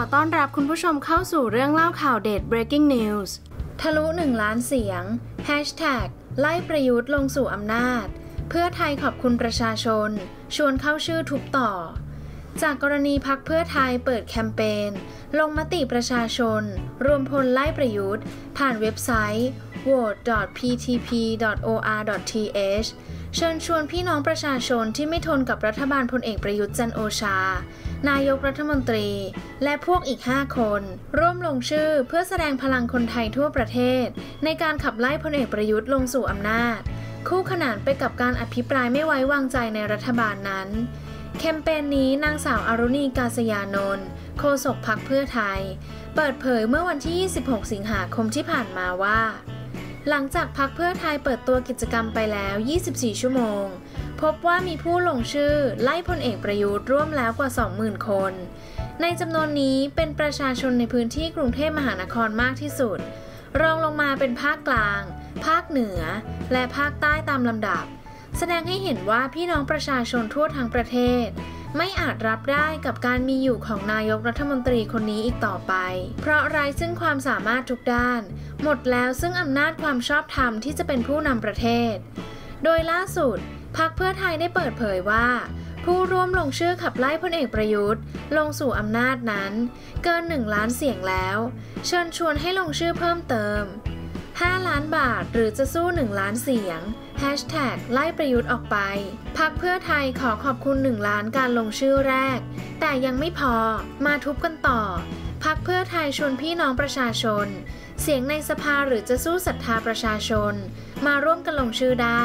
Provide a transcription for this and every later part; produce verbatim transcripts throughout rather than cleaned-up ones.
ต้อนรับคุณผู้ชมเข้าสู่เรื่องเล่าข่าวเด็ด Breaking News ทะลุหนึ่งล้านเสียง แฮชแท็ก ไล่ประยุทธ์ลงสู่อำนาจเพื่อไทยขอบคุณประชาชนชวนเข้าชื่อทุบต่อจากกรณีพรรคเพื่อไทยเปิดแคมเปญลงมติประชาชนรวมพลไล่ประยุทธ์ผ่านเว็บไซต์ โหวต ดอท พี ที พี ดอท โอ อาร์ ดอท ที เอช เชิญชวนพี่น้องประชาชนที่ไม่ทนกับรัฐบาลพลเอกประยุทธ์จันทร์โอชานายกรัฐมนตรีและพวกอีกห้าคนร่วมลงชื่อเพื่อแสดงพลังคนไทยทั่วประเทศในการขับไล่พลเอกประยุทธ์ลงสู่อำนาจคู่ขนานไปกับการอภิปรายไม่ไว้วางใจในรัฐบาลนั้นแคมเปญนี้นางสาวอรุณีกาษยานนท์โฆษกพรรคเพื่อไทยเปิดเผยเมื่อวันที่ยี่สิบหกสิงหาคมที่ผ่านมาว่าหลังจากพรรคเพื่อไทยเปิดตัวกิจกรรมไปแล้วยี่สิบสี่ชั่วโมงพบว่ามีผู้ลงชื่อไล่พลเอกประยุทธ์ร่วมแล้วกว่า สองหมื่น คนในจำนวนนี้เป็นประชาชนในพื้นที่กรุงเทพมหานครมากที่สุดรองลงมาเป็นภาคกลางภาคเหนือและภาคใต้ตามลำดับแสดงให้เห็นว่าพี่น้องประชาชนทั่วทั้งประเทศไม่อาจรับได้กับการมีอยู่ของนายกรัฐมนตรีคนนี้อีกต่อไปเพราะไร้ซึ่งความสามารถทุกด้านหมดแล้วซึ่งอำนาจความชอบธรรมที่จะเป็นผู้นำประเทศโดยล่าสุดพรรคเพื่อไทยได้เปิดเผยว่าผู้ร่วมลงชื่อขับไล่พลเอกประยุทธ์ลงสู่อำนาจนั้นเกินหนึ่งล้านเสียงแล้วเชิญชวนให้ลงชื่อเพิ่มเติมห้าล้านบาทหรือจะสู้หนึ่งล้านเสียงแฮชแท็กไล่ประยุทธ์ออกไปพรรคเพื่อไทยขอขอบคุณหนึ่งล้านการลงชื่อแรกแต่ยังไม่พอมาทุบกันต่อพรรคเพื่อไทยชวนพี่น้องประชาชนเสียงในสภาหรือจะสู้ศรัทธาประชาชนมาร่วมกันลงชื่อได้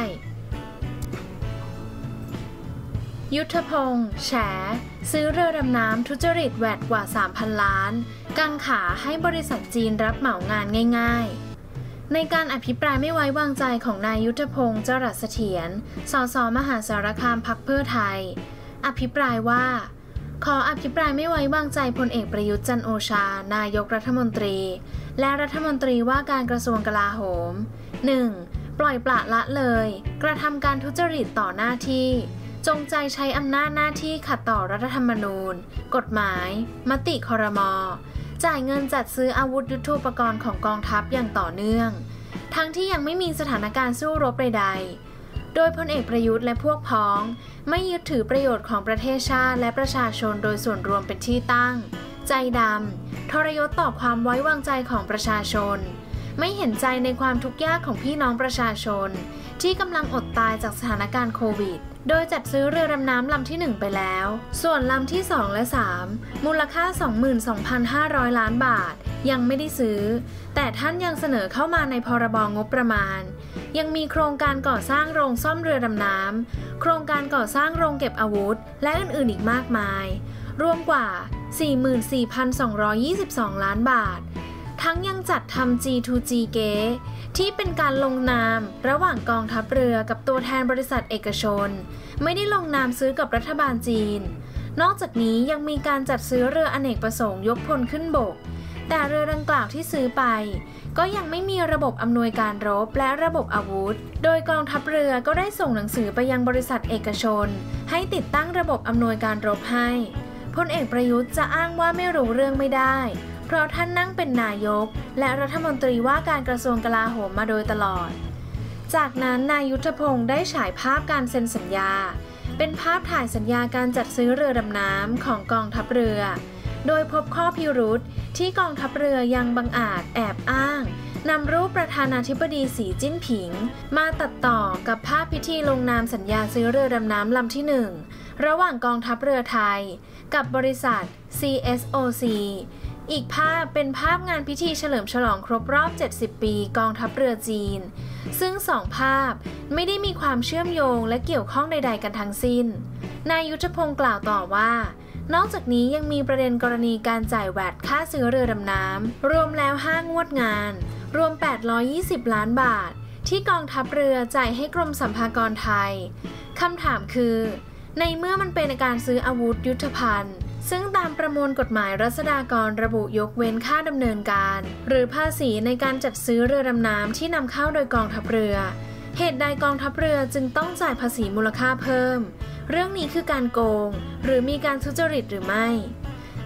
ยุทธพงษ์แฉซื้อเรือดำน้ำทุจริตแวดกว่า สามพัน ล้านกังขาให้บริษัทจีนรับเหมางานง่ายๆในการอภิปรายไม่ไว้วางใจของนายยุทธพงษ์จรัสเสถียรสสมหาสารคามพรรคเพื่อไทยอภิปรายว่าขออภิปรายไม่ไว้วางใจพลเอกประยุทธ์จันทร์โอชานายกรัฐมนตรีและรัฐมนตรีว่าการกระทรวงกลาโหม หนึ่ง ปล่อยปละละเลยกระทำการทุจริตต่อหน้าที่จงใจใช้อำนาจหน้าที่ขัดต่อรัฐธรรมนูญกฎหมายมติครม.จ่ายเงินจัดซื้ออาวุธยุทโธปกรณ์ของกองทัพอย่างต่อเนื่องทั้งที่ยังไม่มีสถานการณ์สู้รบใดๆโดยพลเอกประยุทธ์และพวกพ้องไม่ยึดถือประโยชน์ของประเทศชาติและประชาชนโดยส่วนรวมเป็นที่ตั้งใจดำทรยศต่อความไว้วางใจของประชาชนไม่เห็นใจในความทุกข์ยากของพี่น้องประชาชนที่กำลังอดตายจากสถานการณ์โควิดโดยจัดซื้อเรือดำน้ำลำที่หนึ่งไปแล้วส่วนลำที่สองและสามมูลค่า สองหมื่นสองพันห้าร้อย ล้านบาทยังไม่ได้ซื้อแต่ท่านยังเสนอเข้ามาในพรบงบประมาณยังมีโครงการก่อสร้างโรงซ่อมเรือดำน้ำโครงการก่อสร้างโรงเก็บอาวุธและอื่นๆอีกมากมายรวมกว่า สี่หมื่นสี่พันสองร้อยยี่สิบสอง ล้านบาททั้งยังจัดทำ จี ทู จี เก๊ที่เป็นการลงนามระหว่างกองทัพเรือกับตัวแทนบริษัทเอกชนไม่ได้ลงนามซื้อกับรัฐบาลจีนนอกจากนี้ยังมีการจัดซื้อเรืออเนกประสงค์ยกพลขึ้นบกแต่เรือดังกล่าวที่ซื้อไปก็ยังไม่มีระบบอำนวยการรบและระบบอาวุธโดยกองทัพเรือก็ได้ส่งหนังสือไปยังบริษัทเอกชนให้ติดตั้งระบบอำนวยการรบให้พลเอกประยุทธ์จะอ้างว่าไม่รู้เรื่องไม่ได้เพราะท่านนั่งเป็นนายกและรัฐมนตรีว่าการกระทรวงกลาโหมมาโดยตลอดจากนั้นนายยุทธพงศ์ได้ฉายภาพการเซ็นสัญญาเป็นภาพถ่ายสัญญาการจัดซื้อเรือดำน้ำของกองทัพเรือโดยพบข้อพิรุธที่กองทัพเรือยังบังอาจแอบอ้างนำรูปประธานาธิบดีสีจิ้นผิงมาตัดต่อกับภาพพิธีลงนามสัญญาซื้อเรือดำน้ำลำที่หนึ่งระหว่างกองทัพเรือไทยกับบริษัท ซี เอส โอ ซี อีกภาพเป็นภาพงานพิธีเฉลิมฉลองครบรอบเจ็ดสิบปีกองทัพเรือจีนซึ่งสองภาพไม่ได้มีความเชื่อมโยงและเกี่ยวข้องใดๆกันทั้งสิ้นนายยุทธพงศ์กล่าวต่อว่านอกจากนี้ยังมีประเด็นกรณีการจ่ายแวตค่าซื้อเรือดำน้ำรวมแล้วห้างวดงานรวมแปดร้อยยี่สิบล้านบาทที่กองทัพเรือจ่ายให้กรมสรรพากรไทยคำถามคือในเมื่อมันเป็นการซื้ออาวุธยุทโธภัณฑ์ซึ่งตามประมวลกฎหมายรัษฎากรระบุยกเว้นค่าดำเนินการหรือภาษีในการจัดซื้อเรือดำน้ำที่นำเข้าโดยกองทัพเรือเหตุใดกองทัพเรือจึงต้องจ่ายภาษีมูลค่าเพิ่มเรื่องนี้คือการโกงหรือมีการทุจริตหรือไม่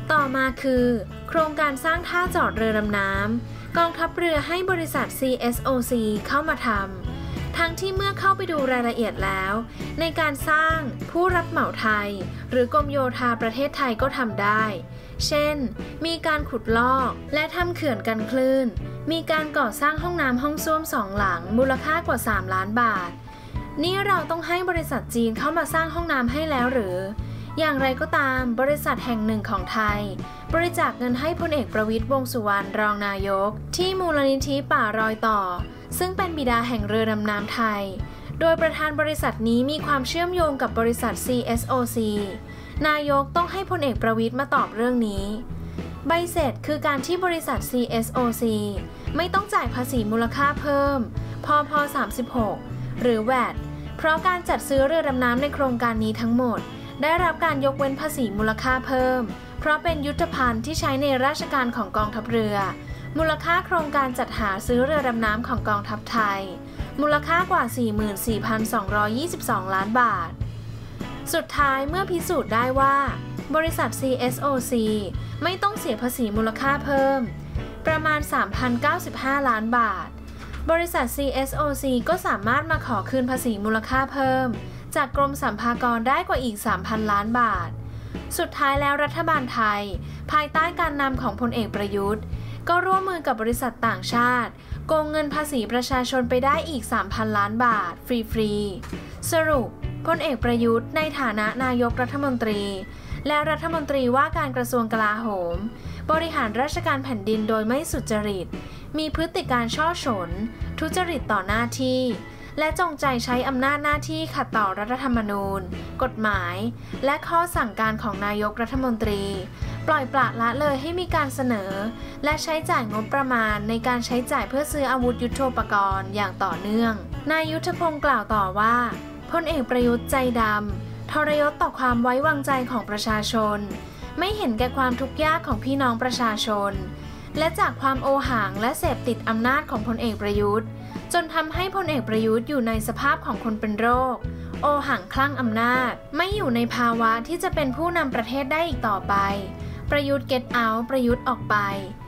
ต่อมาคือโครงการสร้างท่าจอดเรือดำน้ำกองทัพเรือให้บริษัท ซี เอส โอ ซี เข้ามาทำทั้งที่เมื่อเข้าไปดูรายละเอียดแล้วในการสร้างผู้รับเหมาไทยหรือกรมโยธาประเทศไทยก็ทำได้เช่นมีการขุดลอกและทำเขื่อนกันคลื่นมีการก่อสร้างห้องน้ำห้องส้วมสองหลังมูลค่ากว่าสามล้านบาทนี่เราต้องให้บริษัทจีนเข้ามาสร้างห้องน้ำให้แล้วหรืออย่างไรก็ตามบริษัทแห่งหนึ่งของไทยบริจาคเงินให้พลเอกประวิตรวงษ์สุวรรณรองนายกที่มูลนิธิป่ารอยต่อซึ่งเป็นบิดาแห่งเรือดำน้ำไทยโดยประธานบริษัทนี้มีความเชื่อมโยงกับบริษัท ซี เอส โอ ซี นายกต้องให้พลเอกประวิตรมาตอบเรื่องนี้ใบเสร็จคือการที่บริษัท ซี เอส โอ ซี ไม่ต้องจ่ายภาษีมูลค่าเพิ่มพพ สามสิบหกหรือ แวต เพราะการจัดซื้อเรือดำน้ำในโครงการนี้ทั้งหมดได้รับการยกเว้นภาษีมูลค่าเพิ่มเพราะเป็นยุทธภัณฑ์ที่ใช้ในราชการของกองทัพเรือมูลค่าโครงการจัดหาซื้อเรือดำน้ำของกองทัพไทยมูลค่ากว่า สี่หมื่นสี่พันสองร้อยยี่สิบสอง ล้านบาทสุดท้ายเมื่อพิสูจน์ได้ว่าบริษัท ซี เอส โอ ซี ไม่ต้องเสียภาษีมูลค่าเพิ่มประมาณ สามพันเก้าสิบห้า ล้านบาทบริษัท ซี เอส โอ ซี ก็สามารถมาขอคืนภาษีมูลค่าเพิ่มจากกรมสรรพากรได้กว่าอีก สามพัน ล้านบาทสุดท้ายแล้วรัฐบาลไทยภายใต้การนำของพลเอกประยุทธ์ก็ร่วมมือกับบริษัทต่างชาติโกงเงินภาษีประชาชนไปได้อีก สามพัน ล้านบาทฟรีๆสรุปพลเอกประยุทธ์ในฐานะนายกรัฐมนตรีและรัฐมนตรีว่าการกระทรวงกลาโหมบริหารราชการแผ่นดินโดยไม่สุจริตมีพฤติการช่อฉนทุจริตต่อหน้าที่และจงใจใช้อำนาจหน้าที่ขัดต่อรัฐธรรมนูญกฎหมายและข้อสั่งการของนายกรัฐมนตรีปล่อยปละละเลยให้มีการเสนอและใช้จ่ายงบประมาณในการใช้จ่ายเพื่อซื้ออาวุธยุทโธปกรณ์อย่างต่อเนื่องนายยุทธพงศ์กล่าวต่อว่าพลเอกประยุทธ์ใจดำทรยศต่อความไว้วางใจของประชาชนไม่เห็นแก่ความทุกข์ยากของพี่น้องประชาชนและจากความโอหังและเสพติดอำนาจของพลเอกประยุทธ์จนทำให้พลเอกประยุทธ์อยู่ในสภาพของคนเป็นโรคโอหังคลั่งอำนาจไม่อยู่ในภาวะที่จะเป็นผู้นำประเทศได้อีกต่อไปประยุทธ์ get out ประยุทธ์ออกไป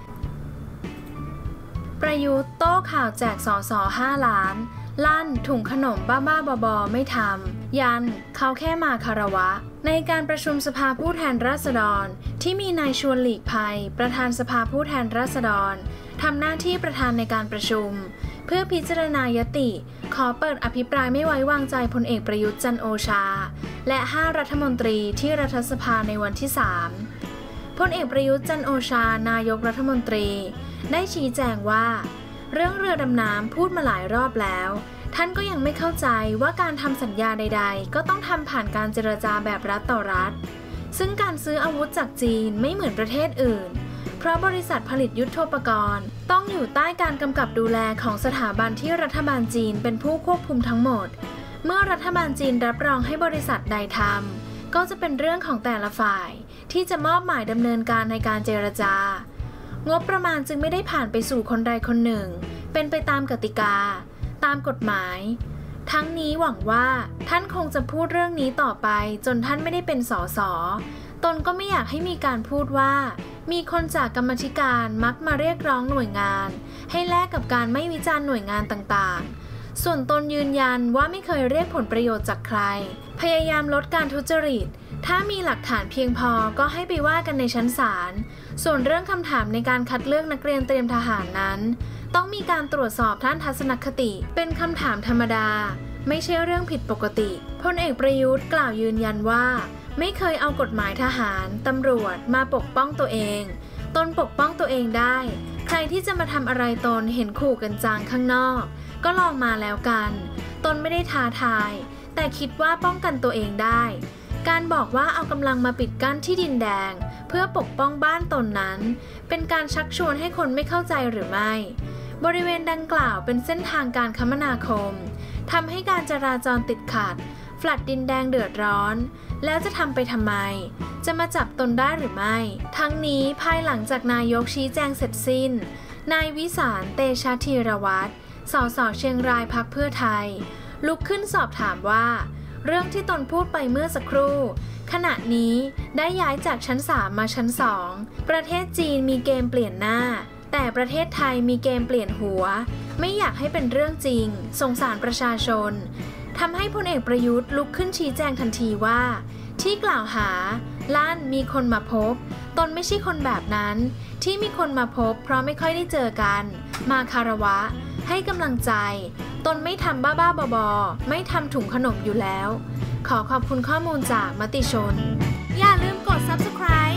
ประยุทธ์โต้ข่าวแจกสสห้าล้านลั่นถุงขนมบ้าๆบอๆไม่ทำยันเขาแค่มาคารวะในการประชุมสภาผู้แทนราษฎรที่มีนายชวนหลีกภัยประธานสภาผู้แทนราษฎรทำหน้าที่ประธานในการประชุมเพื่อพิจารณายติขอเปิดอภิปรายไม่ไว้วางใจพลเอกประยุทธ์จันทร์โอชาและห้ารัฐมนตรีที่รัฐสภาในวันที่สามพลเอกประยุทธ์จันทร์โอชานายกรัฐมนตรีได้ชี้แจงว่าเรื่องเรือดำน้ำพูดมาหลายรอบแล้วท่านก็ยังไม่เข้าใจว่าการทำสัญญาใดๆก็ต้องทำผ่านการเจรจาแบบรัฐต่อรัฐซึ่งการซื้ออาวุธจากจีนไม่เหมือนประเทศอื่นเพราะบริษัทผลิตยุทโธปกรณ์ต้องอยู่ใต้การกำกับดูแลของสถาบันที่รัฐบาลจีนเป็นผู้ควบคุมทั้งหมดเมื่อรัฐบาลจีนรับรองให้บริษัทใดทำก็จะเป็นเรื่องของแต่ละฝ่ายที่จะมอบหมายดำเนินการในการเจรจางบประมาณจึงไม่ได้ผ่านไปสู่คนใดคนหนึ่งเป็นไปตามกติกาตามกฎหมายทั้งนี้หวังว่าท่านคงจะพูดเรื่องนี้ต่อไปจนท่านไม่ได้เป็นสสตนก็ไม่อยากให้มีการพูดว่ามีคนจากกรรมาธิการมักมาเรียกร้องหน่วยงานให้แลกกับการไม่วิจารณ์หน่วยงานต่างๆส่วนตนยืนยันว่าไม่เคยเรียกผลประโยชน์จากใครพยายามลดการทุจริตถ้ามีหลักฐานเพียงพอก็ให้ไปว่ากันในชั้นศาลส่วนเรื่องคำถามในการคัดเลือกนักเรียนเตรียมทหารนั้นต้องมีการตรวจสอบท่านทัศนคติเป็นคำถามธรรมดาไม่ใช่เรื่องผิดปกติพลเอกประยุทธ์กล่าวยืนยันว่าไม่เคยเอากฎหมายทหารตำรวจมาปกป้องตัวเองตนปกป้องตัวเองได้ใครที่จะมาทำอะไรตนเห็นขู่กันจางข้างนอกก็ลองมาแล้วกันตนไม่ได้ท้าทายแต่คิดว่าป้องกันตัวเองได้การบอกว่าเอากำลังมาปิดกั้นที่ดินแดงเพื่อปกป้องบ้านตนนั้นเป็นการชักชวนให้คนไม่เข้าใจหรือไม่บริเวณดังกล่าวเป็นเส้นทางการคมนาคมทำให้การจราจรติดขัดแฟลตดินแดงเดือดร้อนแล้วจะทำไปทำไมจะมาจับตนได้หรือไม่ทั้งนี้ภายหลังจากนายกชี้แจงเสร็จสิ้นนายวิสารเตชะธีรวัตรสสเชียงรายพรรคเพื่อไทยลุกขึ้นสอบถามว่าเรื่องที่ตนพูดไปเมื่อสักครู่ขณะนี้ได้ย้ายจากชั้นสามมาชั้นสองประเทศจีนมีเกมเปลี่ยนหน้าแต่ประเทศไทยมีเกมเปลี่ยนหัวไม่อยากให้เป็นเรื่องจริงสงสารประชาชนทำให้พลเอกประยุทธ์ลุกขึ้นชี้แจงทันทีว่าที่กล่าวหาลั่นมีคนมาพบตนไม่ใช่คนแบบนั้นที่มีคนมาพบเพราะไม่ค่อยได้เจอกันมาคารวะให้กำลังใจตนไม่ทำบ้าๆบอๆไม่ทำถุงขนมอยู่แล้วขอขอบคุณข้อมูลจากมติชนอย่าลืมกด ซับสไครบ์